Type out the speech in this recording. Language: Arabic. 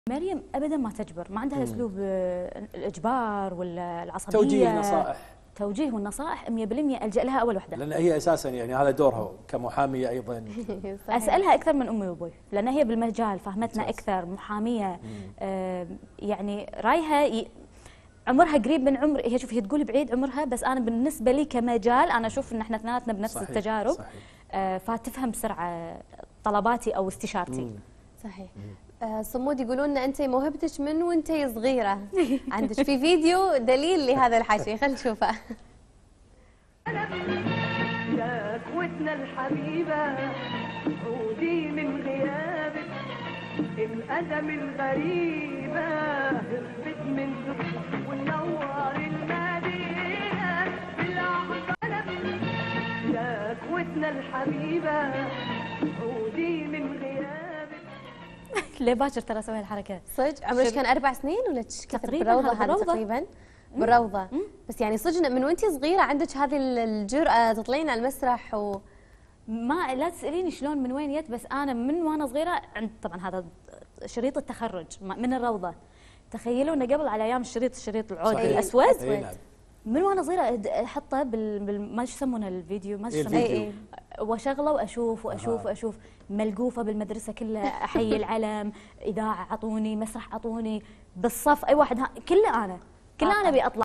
مريم ابدا ما تجبر، ما عندها اسلوب الاجبار ولا العصبيه. توجيه نصائح. توجيه والنصائح 100% الجا لها اول وحده، لان هي اساسا يعني هذا دورها كمحاميه ايضا. اسالها اكثر من امي وابوي، لان هي بالمجال فهمتنا اكثر، محاميه. يعني رايها عمرها قريب من عمر، هي شوف هي تقول بعيد عمرها، بس انا بالنسبه لي كمجال انا اشوف ان احنا اثنيناتنا بنفس صحيح التجارب. صحيح. فتفهم بسرعه طلباتي او استشارتي. صحيح. صمود يقولون ان انت موهبتك من وانت صغيره، عندك في فيديو دليل لهذا الحكي، خلينا نشوفه. يا اخوتنا الحبيبه عودي من غيابك، الأدم الغريبة هربت من ذكرك ونور المدينة بالأحضان. يا اخوتنا الحبيبة عودي من غيابك. ليه باكر ترى اسوي الحركه؟ صدق عمرك كان 4 سنين ولا تقريبا بالروضه هذه تقريبا؟ بالروضه. بس يعني صدق من وانت صغيره عندك هذه الجرأه تطلعين على المسرح ما لا تساليني شلون من وين جت، بس انا من وانا صغيره طبعا هذا شريط التخرج من الروضه. تخيلوا انه قبل على ايام الشريط العود الاسود. نعم. من وانا صغيره احطه ما يسمونه الفيديو، ما يسمونه، واشغله واشوف ملقوفه بالمدرسه كلها، احيي العلم، اذاعه عطوني، مسرح عطوني، بالصف اي واحد كله انا ابي اطلع.